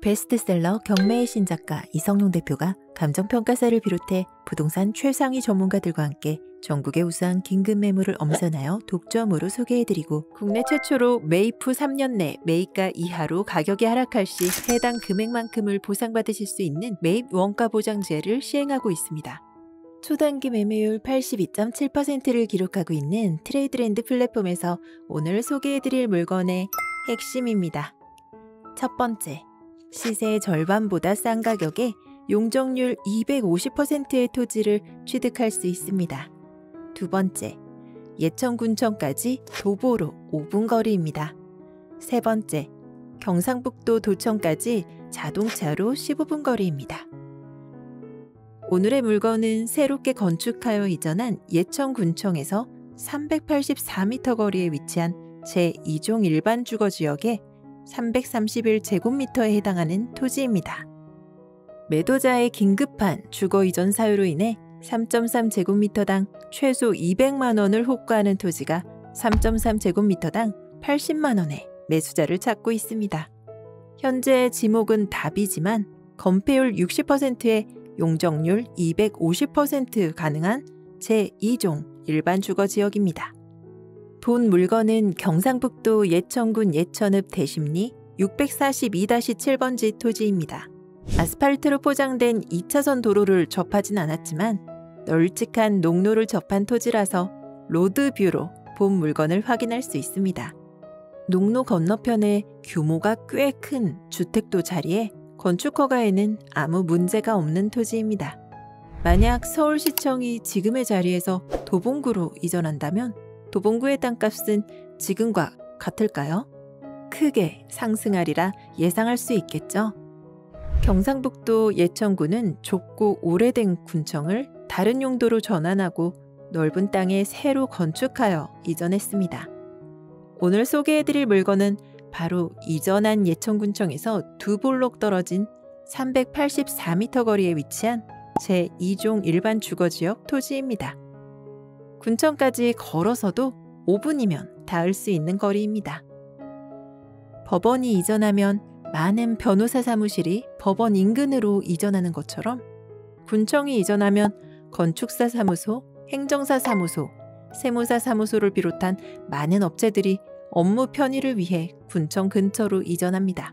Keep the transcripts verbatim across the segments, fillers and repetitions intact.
베스트셀러 경매의 신작가 이성용 대표가 감정평가사를 비롯해 부동산 최상위 전문가들과 함께 전국의 우수한 긴급 매물을 엄선하여 독점으로 소개해드리고 국내 최초로 매입 후 삼 년 내 매입가 이하로 가격이 하락할 시 해당 금액만큼을 보상받으실 수 있는 매입 원가 보장제를 시행하고 있습니다. 초단기 매매율 팔십이 점 칠 퍼센트를 기록하고 있는 트레이드랜드 플랫폼에서 오늘 소개해드릴 물건의 핵심입니다. 첫 번째, 시세의 절반보다 싼 가격에 용적률 이백오십 퍼센트의 토지를 취득할 수 있습니다. 두 번째, 예천군청까지 도보로 오 분 거리입니다. 세 번째, 경상북도 도청까지 자동차로 십오 분 거리입니다. 오늘의 물건은 새롭게 건축하여 이전한 예천군청에서 삼백팔십사 미터 거리에 위치한 제이 종 일반 주거지역에 삼백삼십일 제곱미터에 해당하는 토지입니다. 매도자의 긴급한 주거 이전 사유로 인해 삼 점 삼 제곱미터당 최소 이백만 원을 호가하는 토지가 삼 점 삼 제곱미터당 팔십만 원에 매수자를 찾고 있습니다. 현재 지목은 답이지만 건폐율 육십 퍼센트에 용적률 이백오십 퍼센트 가능한 제이 종 일반 주거지역입니다. 본 물건은 경상북도 예천군 예천읍 대심리 육백사십이 칠 번지 토지입니다. 아스팔트로 포장된 이 차선 도로를 접하진 않았지만 널찍한 농로를 접한 토지라서 로드뷰로 본 물건을 확인할 수 있습니다. 농로 건너편에 규모가 꽤 큰 주택도 자리에 건축 허가에는 아무 문제가 없는 토지입니다. 만약 서울시청이 지금의 자리에서 도봉구로 이전한다면 도봉구의 땅값은 지금과 같을까요? 크게 상승하리라 예상할 수 있겠죠. 경상북도 예천군은 좁고 오래된 군청을 다른 용도로 전환하고 넓은 땅에 새로 건축하여 이전했습니다. 오늘 소개해드릴 물건은 바로 이전한 예천군청에서 두 볼록 떨어진 삼백팔십사 미터 거리에 위치한 제이 종 일반 주거지역 토지입니다. 군청까지 걸어서도 오 분이면 닿을 수 있는 거리입니다. 법원이 이전하면 많은 변호사 사무실이 법원 인근으로 이전하는 것처럼 군청이 이전하면 건축사 사무소, 행정사 사무소, 세무사 사무소를 비롯한 많은 업체들이 업무 편의를 위해 군청 근처로 이전합니다.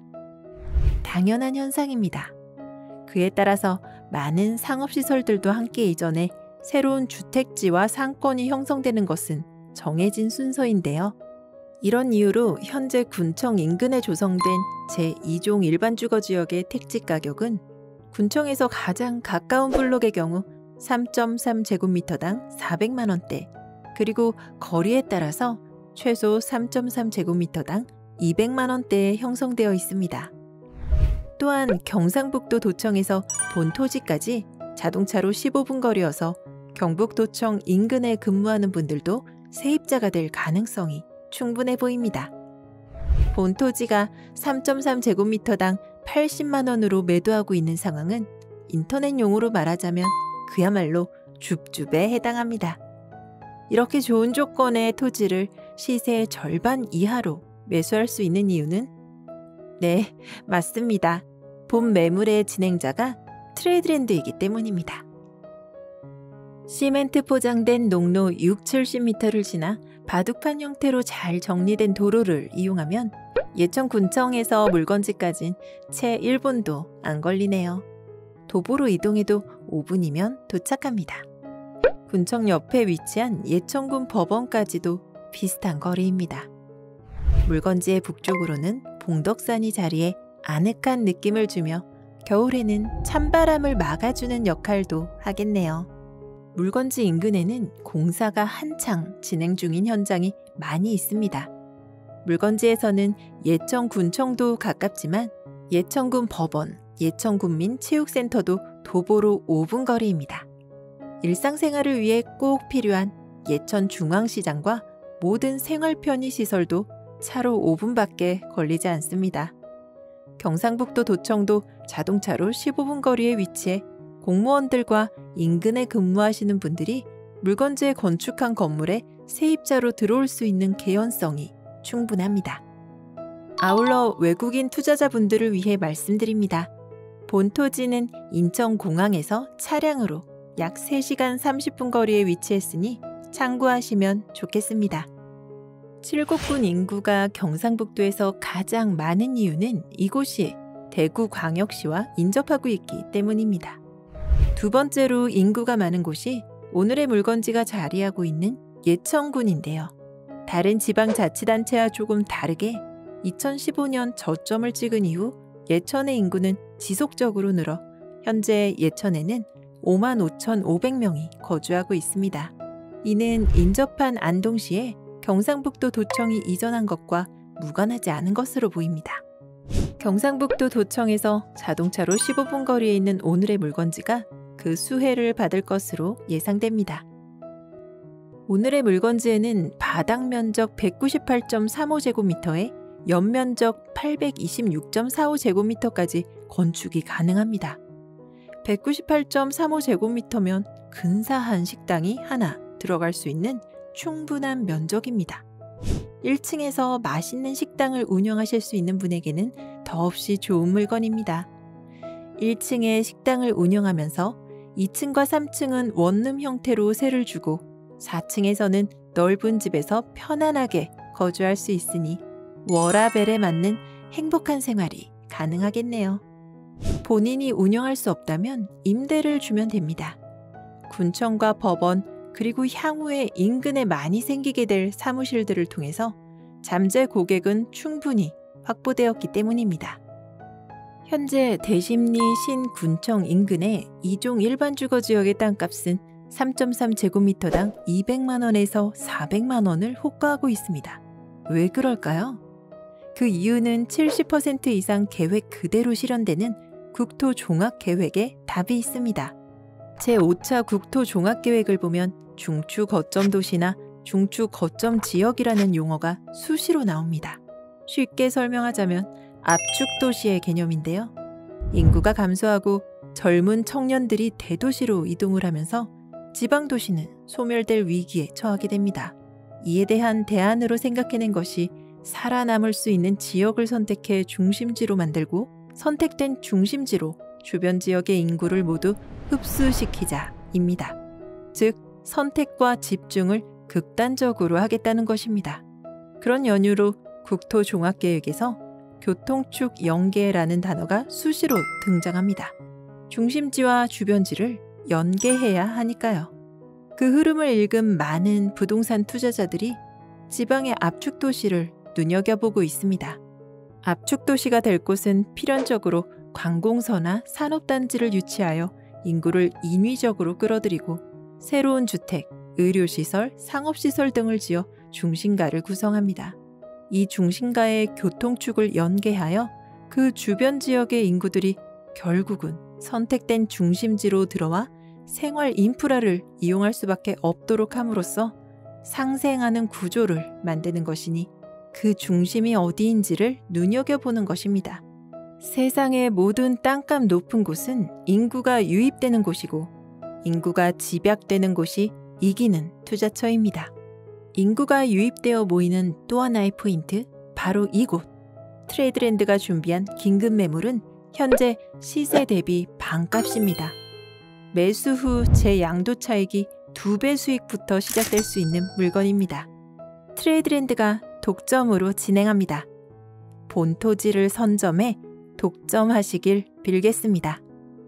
당연한 현상입니다. 그에 따라서 많은 상업시설들도 함께 이전해 새로운 주택지와 상권이 형성되는 것은 정해진 순서인데요. 이런 이유로 현재 군청 인근에 조성된 제이 종 일반 주거지역의 택지 가격은 군청에서 가장 가까운 블록의 경우 삼 점 삼 제곱미터당 사백만 원대, 그리고 거리에 따라서 최소 삼 점 삼 제곱미터당 이백만 원대에 형성되어 있습니다. 또한 경상북도 도청에서 본 토지까지 자동차로 십오 분 거리여서 경북도청 인근에 근무하는 분들도 세입자가 될 가능성이 충분해 보입니다. 본 토지가 삼 점 삼 제곱미터당 팔십만 원으로 매도하고 있는 상황은 인터넷 용어로 말하자면 그야말로 줍줍에 해당합니다. 이렇게 좋은 조건의 토지를 시세의 절반 이하로 매수할 수 있는 이유는? 네, 맞습니다. 본 매물의 진행자가 트레이드랜드이기 때문입니다. 시멘트 포장된 농로 육, 칠십 미터를 지나 바둑판 형태로 잘 정리된 도로를 이용하면 예천군청에서 물건지까진 채 일 분도 안 걸리네요. 도보로 이동해도 오 분이면 도착합니다. 군청 옆에 위치한 예천군 법원까지도 비슷한 거리입니다. 물건지의 북쪽으로는 봉덕산이 자리에 아늑한 느낌을 주며 겨울에는 찬바람을 막아주는 역할도 하겠네요. 물건지 인근에는 공사가 한창 진행 중인 현장이 많이 있습니다. 물건지에서는 예천군청도 가깝지만 예천군 법원, 예천군민체육센터도 도보로 오 분 거리입니다. 일상생활을 위해 꼭 필요한 예천중앙시장과 모든 생활 편의시설도 차로 오 분밖에 걸리지 않습니다. 경상북도 도청도 자동차로 십오 분 거리에 위치해 공무원들과 인근에 근무하시는 분들이 물건지에 건축한 건물에 세입자로 들어올 수 있는 개연성이 충분합니다. 아울러 외국인 투자자분들을 위해 말씀드립니다. 본 토지는 인천공항에서 차량으로 약 세 시간 삼십 분 거리에 위치했으니 참고하시면 좋겠습니다. 칠곡군 인구가 경상북도에서 가장 많은 이유는 이곳이 대구광역시와 인접하고 있기 때문입니다. 두 번째로 인구가 많은 곳이 오늘의 물건지가 자리하고 있는 예천군인데요. 다른 지방자치단체와 조금 다르게 이천십오 년 저점을 찍은 이후 예천의 인구는 지속적으로 늘어 현재 예천에는 오만 오천오백 명이 거주하고 있습니다. 이는 인접한 안동시에 경상북도 도청이 이전한 것과 무관하지 않은 것으로 보입니다. 경상북도 도청에서 자동차로 십오 분 거리에 있는 오늘의 물건지가 그 수혜를 받을 것으로 예상됩니다. 오늘의 물건지에는 바닥 면적 백구십팔 점 삼오 제곱미터에 연면적 팔백이십육 점 사오 제곱미터까지 건축이 가능합니다. 백구십팔 점 삼오 제곱미터면 근사한 식당이 하나 들어갈 수 있는 충분한 면적입니다. 일 층에서 맛있는 식당을 운영하실 수 있는 분에게는 더없이 좋은 물건입니다. 일 층에 식당을 운영하면서 이 층과 삼 층은 원룸 형태로 세를 주고 사 층에서는 넓은 집에서 편안하게 거주할 수 있으니 워라밸에 맞는 행복한 생활이 가능하겠네요. 본인이 운영할 수 없다면 임대를 주면 됩니다. 군청과 법원 그리고 향후에 인근에 많이 생기게 될 사무실들을 통해서 잠재 고객은 충분히 확보되었기 때문입니다. 현재 대심리 신군청 인근의 이종 일반 주거지역의 땅값은 삼 점 삼 제곱미터당 이백만 원에서 사백만 원을 호가하고 있습니다. 왜 그럴까요? 그 이유는 칠십 퍼센트 이상 계획 그대로 실현되는 국토종합계획에 답이 있습니다. 제오 차 국토종합계획을 보면 중추 거점 도시나 중추 거점 지역이라는 용어가 수시로 나옵니다. 쉽게 설명하자면 압축 도시의 개념인데요. 인구가 감소하고 젊은 청년들이 대도시로 이동을 하면서 지방도시는 소멸될 위기에 처하게 됩니다. 이에 대한 대안으로 생각해낸 것이 살아남을 수 있는 지역을 선택해 중심지로 만들고 선택된 중심지로 주변 지역의 인구를 모두 흡수시키자입니다. 즉, 선택과 집중을 극단적으로 하겠다는 것입니다. 그런 연유로 국토종합계획에서 교통축 연계라는 단어가 수시로 등장합니다. 중심지와 주변지를 연계해야 하니까요. 그 흐름을 읽은 많은 부동산 투자자들이 지방의 압축도시를 눈여겨보고 있습니다. 압축도시가 될 곳은 필연적으로 관공서나 산업단지를 유치하여 인구를 인위적으로 끌어들이고 새로운 주택, 의료시설, 상업시설 등을 지어 중심가를 구성합니다. 이 중심가의 교통축을 연계하여 그 주변 지역의 인구들이 결국은 선택된 중심지로 들어와 생활 인프라를 이용할 수밖에 없도록 함으로써 상생하는 구조를 만드는 것이니 그 중심이 어디인지를 눈여겨보는 것입니다. 세상의 모든 땅값 높은 곳은 인구가 유입되는 곳이고 인구가 집약되는 곳이 이기는 투자처입니다. 인구가 유입되어 모이는 또 하나의 포인트, 바로 이곳. 트레이드랜드가 준비한 긴급 매물은 현재 시세 대비 반값입니다. 매수 후 재양도 차익이 두 배 수익부터 시작될 수 있는 물건입니다. 트레이드랜드가 독점으로 진행합니다. 본 토지를 선점해 독점하시길 빌겠습니다.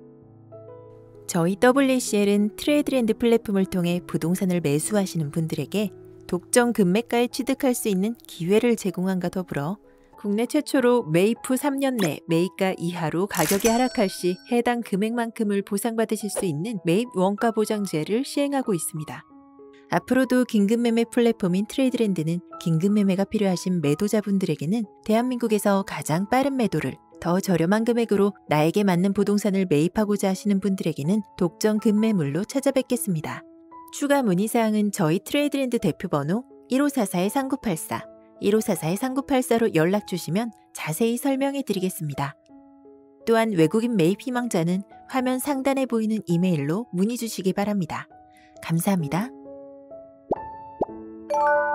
저희 더블유에이치엘은 트레이드랜드 플랫폼을 통해 부동산을 매수하시는 분들에게 독점 금매가에 취득할 수 있는 기회를 제공함과 더불어 국내 최초로 매입 후 삼 년 내 매입가 이하로 가격이 하락할 시 해당 금액만큼을 보상받으실 수 있는 매입 원가 보장제를 시행하고 있습니다. 앞으로도 긴급매매 플랫폼인 트레이드랜드는 긴급매매가 필요하신 매도자분들에게는 대한민국에서 가장 빠른 매도를 더 저렴한 금액으로 나에게 맞는 부동산을 매입하고자 하시는 분들에게는 독점 급매물로 찾아뵙겠습니다. 추가 문의사항은 저희 트레이드랜드 대표번호 일오사사 삼구팔사, 일오사사 삼구팔사로 연락주시면 자세히 설명해 드리겠습니다. 또한 외국인 매입 희망자는 화면 상단에 보이는 이메일로 문의 주시기 바랍니다. 감사합니다.